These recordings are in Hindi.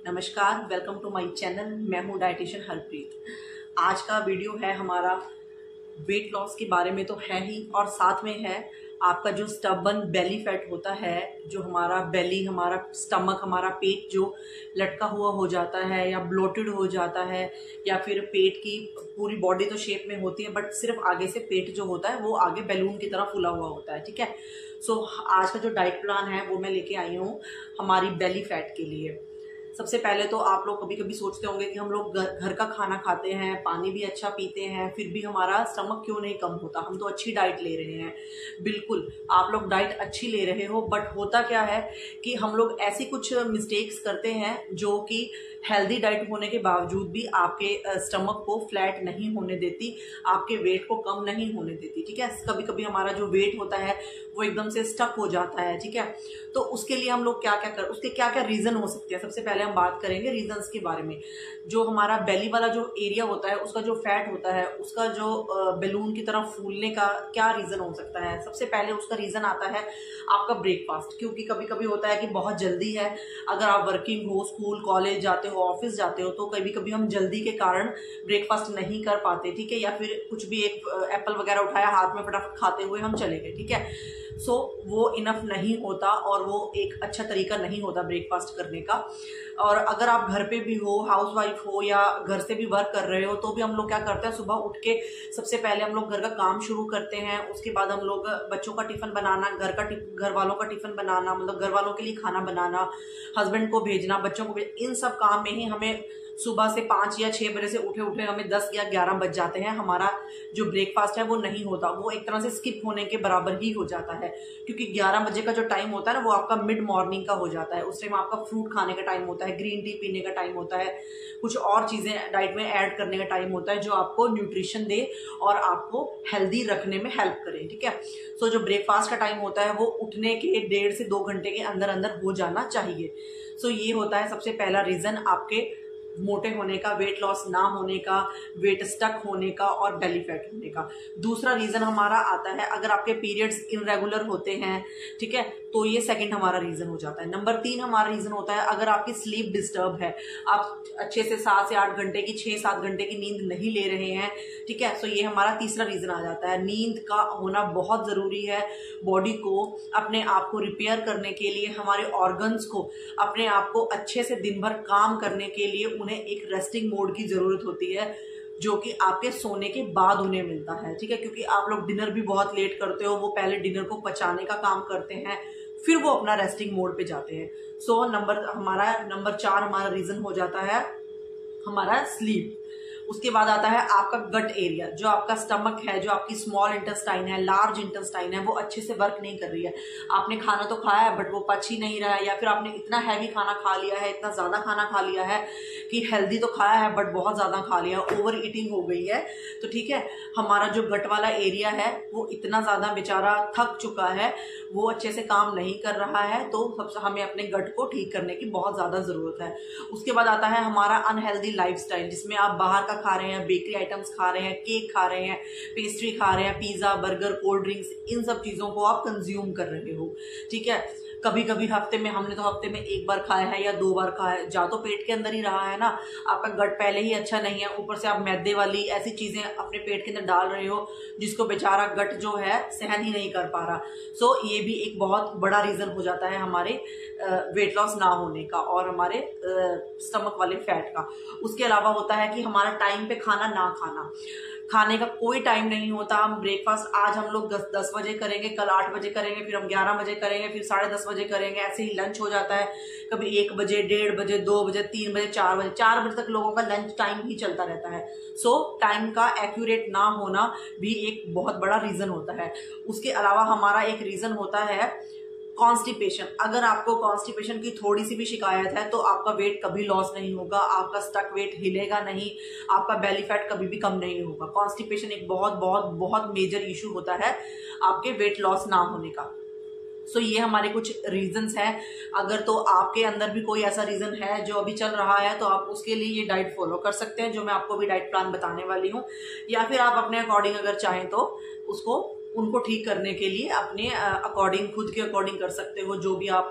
नमस्कार, वेलकम टू माय चैनल। मैं हूँ डाइटिशियन हरप्रीत। आज का वीडियो है हमारा वेट लॉस के बारे में तो है ही, और साथ में है आपका जो स्टबन बेली फैट होता है, जो हमारा बेली, हमारा स्टमक, हमारा पेट जो लटका हुआ हो जाता है या ब्लोटेड हो जाता है, या फिर पेट की पूरी बॉडी तो शेप में होती है बट सिर्फ आगे से पेट जो होता है वो आगे बैलून की तरह फूला हुआ होता है। ठीक है, सो आज का जो डाइट प्लान है वो मैं लेके आई हूँ हमारी बेली फैट के लिए। सबसे पहले तो आप लोग कभी कभी सोचते होंगे कि हम लोग घर का खाना खाते हैं, पानी भी अच्छा पीते हैं, फिर भी हमारा स्टमक क्यों नहीं कम होता, हम तो अच्छी डाइट ले रहे हैं। बिल्कुल, आप लोग डाइट अच्छी ले रहे हो, बट होता क्या है कि हम लोग ऐसी कुछ मिस्टेक्स करते हैं जो कि हेल्दी डाइट होने के बावजूद भी आपके स्टमक को फ्लैट नहीं होने देती, आपके वेट को कम नहीं होने देती। ठीक है, कभी कभी हमारा जो वेट होता है वो एकदम से स्टक हो जाता है। ठीक है, तो उसके लिए हम लोग उसके क्या क्या रीजन हो सकते हैं। सबसे पहले हम बात करेंगे रीजंस के बारे में। जो हमारा बेली वाला जो एरिया होता है, उसका जो फैट होता है, उसका जो बैलून की तरह फूलने का क्या रीजन हो सकता है। सबसे पहले उसका रीजन आता है आपका ब्रेकफास्ट, क्योंकि कभी कभी होता है कि बहुत जल्दी है, अगर आप वर्किंग हो, स्कूल कॉलेज जाते हो, ऑफिस जाते हो, तो कभी कभी हम जल्दी के कारण ब्रेकफास्ट नहीं कर पाते। ठीक है, या फिर कुछ भी एक एप्पल वगैरह उठाया हाथ में, फटाफट खाते हुए हम चले गए। ठीक है, सो वो इनफ नहीं होता और वो एक अच्छा तरीका नहीं होता ब्रेकफास्ट करने का। और अगर आप घर पे भी हो, हाउसवाइफ हो, या घर से भी वर्क कर रहे हो, तो भी हम लोग क्या करते हैं, सुबह उठ के सबसे पहले हम लोग घर का काम शुरू करते हैं। उसके बाद हम लोग बच्चों का टिफिन बनाना, घर वालों का टिफिन बनाना, मतलब घर वालों के लिए खाना बनाना, हस्बैंड को भेजना, बच्चों को भेजना, इन सब काम में ही हमें सुबह से 5 या 6 बजे से उठे हमें 10 या 11 बज जाते हैं। हमारा जो ब्रेकफास्ट है वो नहीं होता, वो एक तरह से स्किप होने के बराबर ही हो जाता है, क्योंकि 11 बजे का जो टाइम होता है ना, वो आपका मिड मॉर्निंग का हो जाता है। उस टाइम आपका फ्रूट खाने का टाइम होता है, ग्रीन टी पीने का टाइम होता है, कुछ और चीजें डाइट में ऐड करने का टाइम होता है जो आपको न्यूट्रिशन दे और आपको हेल्दी रखने में हेल्प करे। ठीक है, सो जो ब्रेकफास्ट का टाइम होता है वो उठने के 1.5 से 2 घंटे के अंदर अंदर हो जाना चाहिए। सो ये होता है सबसे पहला रीजन आपके मोटे होने का, वेट लॉस ना होने का, वेट स्टक होने का और बेली फैट होने का। दूसरा रीजन हमारा आता है अगर आपके पीरियड्स इनरेगुलर होते हैं। ठीक है, तो ये सेकंड हमारा रीजन हो जाता है। नंबर 3 हमारा रीजन होता है अगर आपकी स्लीप डिस्टर्ब है, आप अच्छे से 7 से 8 घंटे की, 6-7 घंटे की नींद नहीं ले रहे हैं। ठीक है, सो ये हमारा तीसरा रीजन आ जाता है। नींद का होना बहुत जरूरी है बॉडी को अपने आप को रिपेयर करने के लिए, हमारे ऑर्गन्स को अपने आप को अच्छे से दिन भर काम करने के लिए उन्हें एक रेस्टिंग मोड की जरूरत होती है, जो कि आपके सोने के बाद उन्हें मिलता है। ठीक है, क्योंकि आप लोग डिनर भी बहुत लेट करते हो, वो पहले डिनर को पचाने का काम करते हैं, फिर वो अपना रेस्टिंग मोड पे जाते हैं। सो नंबर 4 हमारा रीजन हो जाता है हमारा स्लीप। उसके बाद आता है आपका गट एरिया, जो आपका स्टमक है, जो आपकी स्मॉल इंटेस्टाइन है, लार्ज इंटेस्टाइन है, वो अच्छे से वर्क नहीं कर रही है। आपने खाना तो खाया है बट वो पच ही नहीं रहा है, या फिर आपने इतना हैवी खाना खा लिया है, इतना ज्यादा खाना खा लिया है कि हेल्दी तो खाया है बट बहुत ज्यादा खा लिया, ओवर ईटिंग हो गई है। तो ठीक है, हमारा जो गट वाला एरिया है वो इतना ज्यादा बेचारा थक चुका है, वो अच्छे से काम नहीं कर रहा है, तो सबसे हमें अपने गट को ठीक करने की बहुत ज्यादा जरूरत है। उसके बाद आता है हमारा अनहेल्दी लाइफस्टाइल, जिसमें आप बाहर का खा रहे हैं, बेकरी आइटम्स खा रहे हैं, केक खा रहे हैं, पेस्ट्री खा रहे हैं, पिज्जा, बर्गर, कोल्ड ड्रिंक्स, इन सब चीजों को आप कंज्यूम कर रहे हो। ठीक है, कभी कभी हफ्ते में, हमने तो हफ्ते में 1 बार खाया है या 2 बार खाया है, जा तो पेट के अंदर ही रहा है ना, आपका गट पहले ही अच्छा नहीं है, ऊपर से आप मैदे वाली ऐसी चीजें अपने पेट के अंदर डाल रहे हो जिसको बेचारा गट जो है सहन ही नहीं कर पा रहा। सो ये भी एक बहुत बड़ा रीजन हो जाता है हमारे वेट लॉस ना होने का और हमारे स्टमक वाले फैट का। उसके अलावा होता है कि हमारा टाइम पे खाना ना खाना, खाने का कोई टाइम नहीं होता। हम ब्रेकफास्ट आज हम लोग 10 बजे करेंगे, कल 8 बजे करेंगे, फिर हम 11 बजे करेंगे, फिर 10:30 बजे करेंगे, ऐसे ही लंच हो जाता है। कभी 1 बजे, 1:30 बजे, 2 बजे, 3 बजे, 4 बजे तक लोगों का लंच टाइम ही चलता रहता है। सो टाइम का एक्यूरेट ना होना भी एक बहुत बड़ा रीजन होता है। उसके अलावा हमारा एक रीजन होता है कॉन्स्टिपेशन। अगर आपको कॉन्स्टिपेशन की थोड़ी सी भी शिकायत है तो आपका वेट कभी लॉस नहीं होगा, आपका स्टक वेट हिलेगा नहीं, आपका बेली फैट कभी भी कम नहीं होगा। कॉन्स्टिपेशन एक बहुत बहुत बहुत मेजर इशू होता है आपके वेट लॉस ना होने का। सो ये हमारे कुछ रीजंस हैं। अगर तो आपके अंदर भी कोई ऐसा रीजन है जो अभी चल रहा है, तो आप उसके लिए ये डाइट फॉलो कर सकते हैं जो मैं आपको अभी डाइट प्लान बताने वाली हूँ, या फिर आप अपने अकॉर्डिंग अगर चाहें तो उनको उनको ठीक करने के लिए अपने अकॉर्डिंग, खुद के अकॉर्डिंग कर सकते हो, जो भी आपको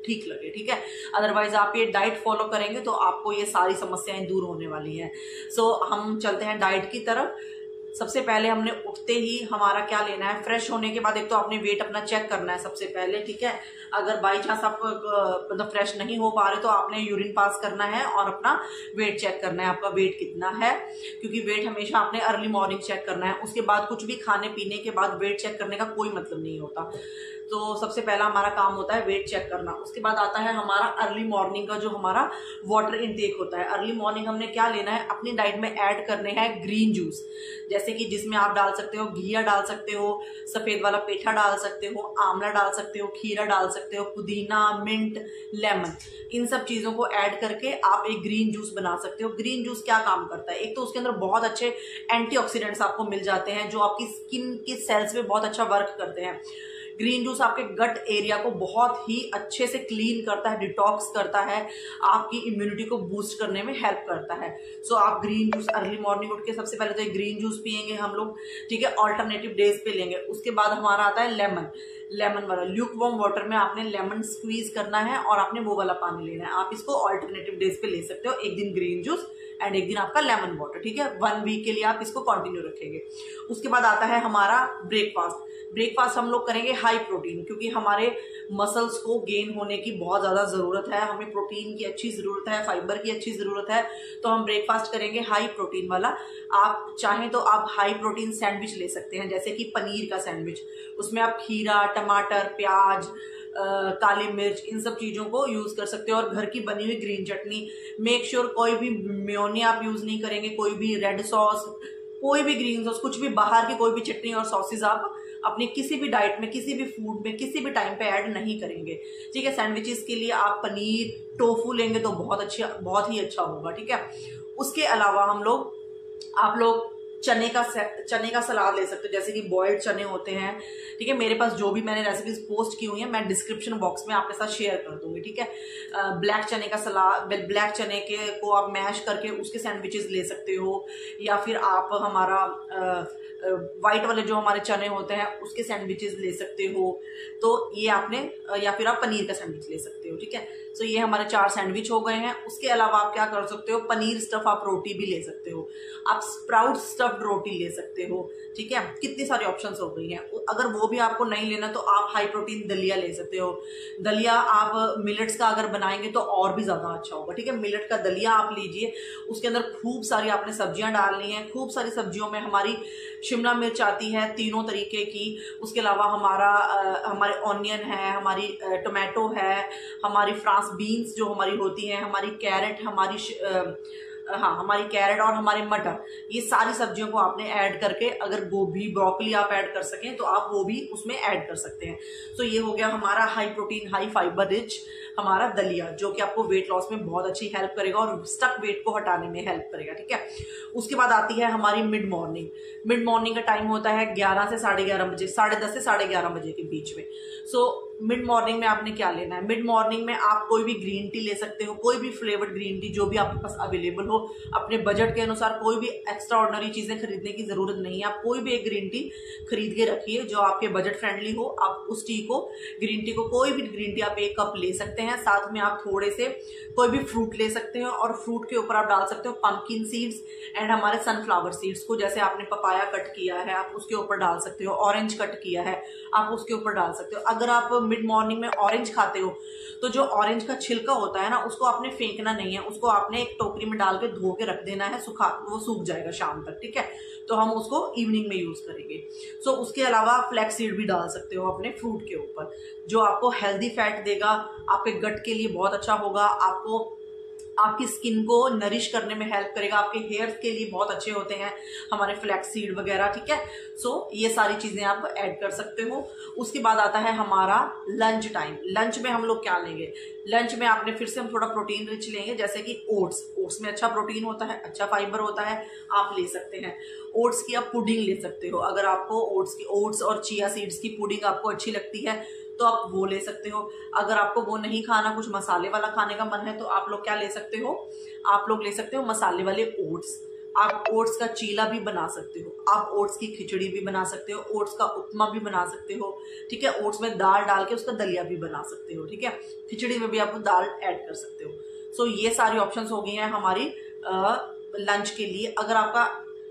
ठीक लगे, ठीक है। अदरवाइज आप ये डाइट फॉलो करेंगे तो आपको ये सारी समस्याएं दूर होने वाली हैं। सो हम चलते हैं डाइट की तरफ। सबसे पहले हमने उठते ही हमारा क्या लेना है, फ्रेश होने के बाद एक तो आपने वेट अपना चेक करना है सबसे पहले, ठीक है। अगर बाई चांस आप मतलब फ्रेश नहीं हो पा रहे तो आपने यूरिन पास करना है और अपना वेट चेक करना है, आपका वेट कितना है, क्योंकि वेट हमेशा आपने अर्ली मॉर्निंग चेक करना है। उसके बाद कुछ भी खाने पीने के बाद वेट चेक करने का कोई मतलब नहीं होता। तो सबसे पहला हमारा काम होता है वेट चेक करना। उसके बाद आता है हमारा अर्ली मॉर्निंग का जो हमारा वाटर इनटेक होता है। अर्ली मॉर्निंग हमने क्या लेना है, अपनी डाइट में ऐड करने हैं ग्रीन जूस, जैसे कि जिसमें आप डाल सकते हो घिया डाल सकते हो, सफेद वाला पेठा डाल सकते हो, आंवला डाल सकते हो, खीरा डाल सकते हो, पुदीना, मिंट, लेमन, इन सब चीजों को ऐड करके आप एक ग्रीन जूस बना सकते हो। ग्रीन जूस क्या काम करता है, एक तो उसके अंदर बहुत अच्छे एंटीऑक्सीडेंट्स आपको मिल जाते हैं जो आपकी स्किन की सेल्स पे बहुत अच्छा वर्क करते हैं। ग्रीन जूस आपके गट एरिया को बहुत ही अच्छे से क्लीन करता है, डिटॉक्स करता है, आपकी इम्यूनिटी को बूस्ट करने में हेल्प करता है। सो आप ग्रीन जूस अर्ली मॉर्निंग उठ के सबसे पहले तो एक ग्रीन जूस पियेंगे हम लोग, ठीक है, ऑल्टरनेटिव डेज पे लेंगे। उसके बाद हमारा आता है लेमन, लेमन वाला ल्यूक वार्म वाटर में आपने लेमन स्क्वीज करना है और आपने वो वाला पानी लेना है। आप इसको ऑल्टरनेटिव डेज पे ले सकते हो, एक दिन ग्रीन जूस एंड एक दिन आपका लेमन वाटर, ठीक है। 1 वीक के लिए आप इसको कंटिन्यू रखेंगे। उसके बाद आता है हमारा ब्रेकफास्ट। ब्रेकफास्ट हम लोग करेंगे हाई प्रोटीन, क्योंकि हमारे मसल्स को गेन होने की बहुत ज्यादा जरूरत है, हमें प्रोटीन की अच्छी जरूरत है, फाइबर की अच्छी जरूरत है, तो हम ब्रेकफास्ट करेंगे हाई प्रोटीन वाला। आप चाहें तो आप हाई प्रोटीन सैंडविच ले सकते हैं, जैसे कि पनीर का सैंडविच, उसमें आप खीरा, टमाटर, प्याज, काली मिर्च, इन सब चीजों को यूज कर सकते हो और घर की बनी हुई ग्रीन चटनी। मेक श्योर कोई भी मेयोनी आप यूज नहीं करेंगे, कोई भी रेड सॉस, कोई भी ग्रीन सॉस, कुछ भी बाहर की कोई भी चटनी और सॉसेज आप अपनी किसी भी डाइट में, किसी भी फूड में, किसी भी टाइम पे ऐड नहीं करेंगे, ठीक है। सैंडविचेस के लिए आप पनीर, टोफू लेंगे तो बहुत ही अच्छा होगा, ठीक है। उसके अलावा आप लोग चने का सलाद ले सकते हो, जैसे कि बॉइल्ड चने होते हैं, ठीक है। मेरे पास जो भी मैंने रेसिपीज पोस्ट की हुई हैं मैं डिस्क्रिप्शन बॉक्स में आपके साथ शेयर कर दूंगी, ठीक है। ब्लैक चने का सलाद, ब्लैक चने के को आप मैश करके उसके सैंडविचेस ले सकते हो, या फिर आप हमारा व्हाइट वाले जो हमारे चने होते हैं उसके सैंडविचेस ले सकते हो। तो ये आपने, या फिर आप पनीर का सैंडविच ले सकते हो, ठीक है। सो ये हमारे 4 सैंडविच हो गए हैं। उसके अलावा आप क्या कर सकते हो, पनीर स्टफ आप रोटी भी ले सकते हो, आप स्प्राउट स्टफ्ड रोटी ले सकते हो, ठीक है। कितनी सारी ऑप्शंस हो गई हैं। अगर वो भी आपको नहीं लेना तो आप हाई प्रोटीन दलिया ले सकते हो। दलिया आप मिलेट्स का अगर बनाएंगे तो और भी ज्यादा अच्छा होगा, ठीक है। मिलेट का दलिया आप लीजिए, उसके अंदर खूब सारी आपने सब्जियां डालनी है। खूब सारी सब्जियों में हमारी शिमला मिर्च आती है 3 तरीके की, उसके अलावा हमारे ऑनियन है, हमारी टोमेटो है, हमारी फ्रांस बीन्स जो हमारी होती हैं, हमारी कैरेट, हमारी कैरेट और हमारे मटर, ये सारी सब्जियों को आपने ऐड करके, अगर गोभी, ब्रोकली आप ऐड कर सकें तो आप वो भी उसमें ऐड कर सकते हैं। तो ये हो गया हमारा high protein, high fibre rich हमारा दलिया, जो कि आपको वेट लॉस में बहुत अच्छी हेल्प करेगा और स्टक वेट को हटाने में हेल्प करेगा, ठीक है। उसके बाद आती है हमारी मिड मॉर्निंग। मिड मॉर्निंग का टाइम होता है 11 से 11:30 बजे, 10:30 से 11:30 बजे के बीच में। सो मिड मॉर्निंग में आपने क्या लेना है, मिड मॉर्निंग में आप कोई भी ग्रीन टी ले सकते हो, कोई भी फ्लेवर्ड ग्रीन टी जो भी आपके पास अवेलेबल हो। अपने बजट के अनुसार कोई भी एक्स्ट्रा ऑर्डिनरी चीजें खरीदने की जरूरत नहीं है, आप कोई भी एक ग्रीन टी खरीद के रखिए जो आपके बजट फ्रेंडली हो। आप उस टी को, ग्रीन टी को, कोई भी ग्रीन टी आप 1 कप ले सकते हैं। साथ में आप थोड़े से कोई भी फ्रूट ले सकते हो और फ्रूट के ऊपर आप डाल सकते हो पंपकिन सीड्स एंड हमारे सनफ्लावर सीड्स को, जैसे आपने पपाया कट किया है आप उसके ऊपर डाल सकते हो, ऑरेंज कट किया है आप उसके ऊपर डाल सकते हो। अगर आप मिड मॉर्निंग में ऑरेंज खाते हो तो जो ऑरेंज का छिलका होता है ना, उसको आपने फेंकना नहीं है, उसको आपने एक टोकरी में डाल के धो के रख देना है, वो सूख जाएगा शाम तक, ठीक है। तो हम उसको इवनिंग में यूज करेंगे। सो उसके अलावा फ्लैक्स सीड भी डाल सकते हो अपने फ्रूट के ऊपर, जो आपको हेल्दी फैट देगा, आपके गट के लिए बहुत अच्छा होगा, आपकी स्किन को नरिश करने में हेल्प करेगा, आपके हेयर्स के लिए बहुत अच्छे होते हैं हमारे फ्लैक्स सीड वगैरह, ठीक है। सो ये सारी चीजें आप ऐड कर सकते हो। उसके बाद आता है हमारा लंच टाइम। लंच में हम लोग क्या लेंगे, लंच में आपने फिर से हम थोड़ा प्रोटीन रिच लेंगे, जैसे कि ओट्स में अच्छा प्रोटीन होता है, अच्छा फाइबर होता है, आप ले सकते हैं। ओट्स की आप पुडिंग ले सकते हो, अगर आपको ओट्स और चिया सीड्स की पुडिंग आपको अच्छी लगती है तो आप वो ले सकते हो। अगर आपको वो नहीं खाना, कुछ मसाले वाला खाने का मन है, तो आप लोग क्या ले सकते हो, आप लोग ले सकते हो मसाले वाले ओट्स। आप ओट्स का चीला भी बना सकते हो, आप ओट्स की खिचड़ी भी बना सकते हो, ओट्स का उपमा भी बना सकते हो, ठीक है। ओट्स में दाल डाल के उसका दलिया भी बना सकते हो, ठीक है। खिचड़ी में भी आप दाल ऐड कर सकते हो। सो ये सारी ऑप्शंस हो गई हैं हमारी लंच के लिए। अगर आपका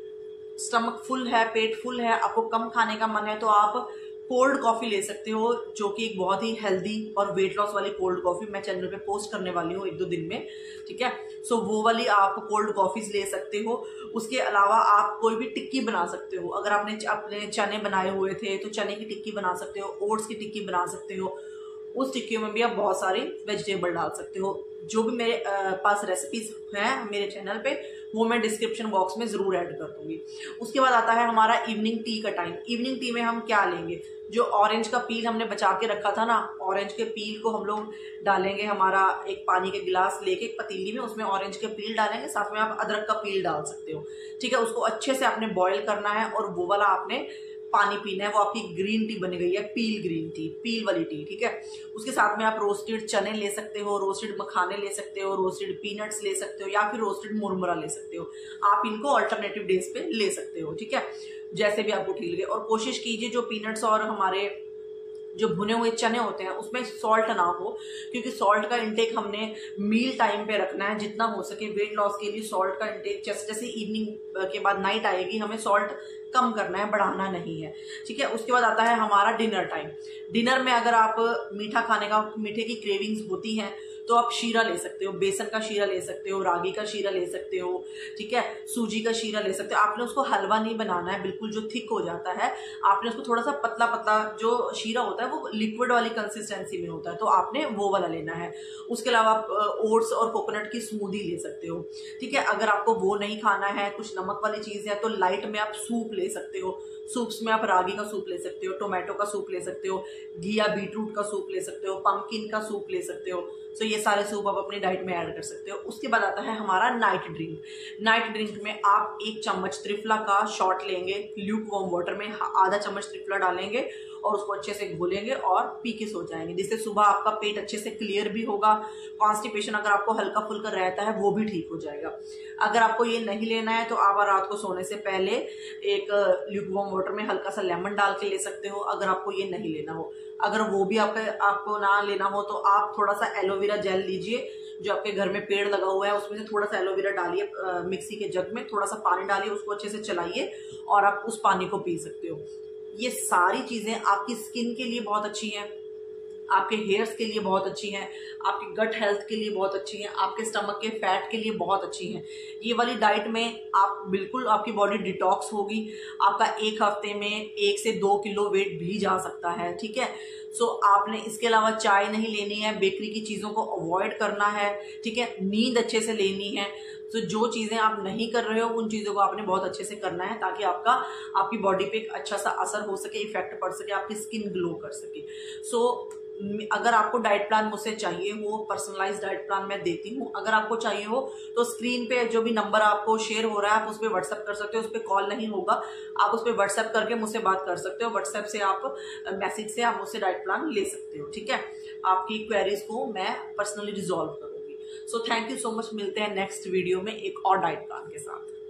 स्टमक फुल है, पेट फुल है, आपको कम खाने का मन है, तो आप कोल्ड कॉफी ले सकते हो, जो कि एक बहुत ही हेल्दी और वेट लॉस वाली कोल्ड कॉफी मैं चैनल पे पोस्ट करने वाली हूँ 1-2 दिन में, ठीक है। सो वो वाली आप कोल्ड कॉफीज ले सकते हो। उसके अलावा आप कोई भी टिक्की बना सकते हो। अगर आपने अपने चने बनाए हुए थे तो चने की टिक्की बना सकते हो, ओट्स की टिक्की बना सकते हो। उस टिक्कियों में भी आप बहुत सारी वेजिटेबल डाल सकते हो। जो भी मेरे पास रेसिपीज हैं मेरे चैनल पे, वो मैं डिस्क्रिप्शन बॉक्स में जरूर ऐड कर दूंगी। उसके बाद आता है हमारा इवनिंग टी का टाइम। इवनिंग टी में हम क्या लेंगे? जो ऑरेंज का पील हमने बचा के रखा था ना, ऑरेंज के पील को हम लोग डालेंगे। हमारा एक पानी के गिलास लेके एक पतीली में, उसमें ऑरेंज के पील डालेंगे, साथ में आप अदरक का पील डाल सकते हो, ठीक है। उसको अच्छे से आपने बॉईल करना है और वो वाला आपने पानी पीना है। वो आपकी ग्रीन टी बन गई है, पील ग्रीन टी, पील वाली टी, ठीक है। उसके साथ में आप रोस्टेड चने ले सकते हो, रोस्टेड मखाने ले सकते हो, रोस्टेड पीनट्स ले सकते हो, या फिर रोस्टेड मुरमुरा ले सकते हो। आप इनको अल्टरनेटिव डेज पे ले सकते हो, ठीक है, जैसे भी आपको ठीक लगे। और कोशिश कीजिए जो पीनट्स और हमारे जो भुने हुए चने होते हैं उसमें सॉल्ट ना हो, क्योंकि सॉल्ट का इंटेक हमने मील टाइम पे रखना है जितना हो सके। वेट लॉस के लिए सॉल्ट का इंटेक जैसे जैसे इवनिंग के बाद नाइट आएगी, हमें सॉल्ट कम करना है, बढ़ाना नहीं है, ठीक है। उसके बाद आता है हमारा डिनर टाइम। डिनर में अगर आप मीठा खाने का, मीठे की क्रेविंग्स होती हैं, तो आप शीरा ले सकते हो, बेसन का शीरा ले सकते हो, रागी का शीरा ले सकते हो, ठीक है, सूजी का शीरा ले सकते हो। आपने उसको हलवा नहीं बनाना है, बिल्कुल जो थिक हो जाता है, आपने उसको थोड़ा सा पतला पतला, जो शीरा होता है वो लिक्विड वाली कंसिस्टेंसी में होता है, तो आपने वो वाला लेना है। उसके अलावा आप ओट्स और कोकोनट की स्मूदी ले सकते हो, ठीक है। अगर आपको वो नहीं खाना है, कुछ नमक वाली चीज है, तो लाइट में आप सूप ले सकते हो। सूप्स में आप रागी का सूप ले सकते हो, टोमेटो का सूप ले सकते हो, घिया बीटरूट का सूप ले सकते हो, पंपकिन का सूप ले सकते हो। सो ये सारे सूप आप अपनी डाइट में ऐड कर सकते हो। उसके बाद आता है हमारा नाइट ड्रिंक। नाइट ड्रिंक में आप 1 चम्मच त्रिफला का शॉट लेंगे, ल्यूक वार्म वाटर में आधा चम्मच त्रिफला डालेंगे और उसको अच्छे से घोलेंगे और पी के सो जाएंगे, जिससे सुबह आपका पेट अच्छे से क्लियर भी होगा। कॉन्स्टिपेशन अगर आपको हल्का फुल्का रहता है वो भी ठीक हो जाएगा। अगर आपको ये नहीं लेना है तो आप रात को सोने से पहले एक ल्यूक वार्म वाटर में हल्का सा लेमन डाल के ले सकते हो, अगर आपको ये नहीं लेना हो। अगर वो भी आपको ना लेना हो तो आप थोड़ा सा एलोवेरा जेल लीजिए, जो आपके घर में पेड़ लगा हुआ है, उसमें से थोड़ा सा एलोवेरा डालिए, मिक्सी के जग में थोड़ा सा पानी डालिए, उसको अच्छे से चलाइए और आप उस पानी को पी सकते हो। ये सारी चीजें आपकी स्किन के लिए बहुत अच्छी हैं, आपके हेयर्स के लिए बहुत अच्छी हैं, आपकी गट हेल्थ के लिए बहुत अच्छी हैं, आपके स्टमक के फैट के लिए बहुत अच्छी हैं। ये वाली डाइट में आप बिल्कुल, आपकी बॉडी डिटॉक्स होगी। आपका 1 हफ्ते में 1 से 2 किलो वेट भी जा सकता है, ठीक है। सो आपने इसके अलावा चाय नहीं लेनी है, बेकरी की चीजों को अवॉइड करना है, ठीक है। नींद अच्छे से लेनी है। तो जो चीजें आप नहीं कर रहे हो उन चीजों को आपने बहुत अच्छे से करना है, ताकि आपकी बॉडी पे एक अच्छा सा असर हो सके, इफेक्ट पड़ सके, आपकी स्किन ग्लो कर सके। सो अगर आपको डाइट प्लान मुझसे चाहिए हो, पर्सनलाइज डाइट प्लान मैं देती हूँ। अगर आपको चाहिए हो तो स्क्रीन पे जो भी नंबर आपको शेयर हो रहा है, आप उस पर व्हाट्सएप कर सकते हो। उस पर कॉल नहीं होगा, आप उस पर व्हाट्सएप करके मुझसे बात कर सकते हो। व्हाट्सएप से आप मैसेज से आप मुझसे डाइट प्लान ले सकते हो, ठीक है। आपकी क्वेरीज को मैं पर्सनली रिजॉल्व करूंगी। So thank you so much. मिलते हैं नेक्स्ट वीडियो में एक और डाइट प्लान के साथ।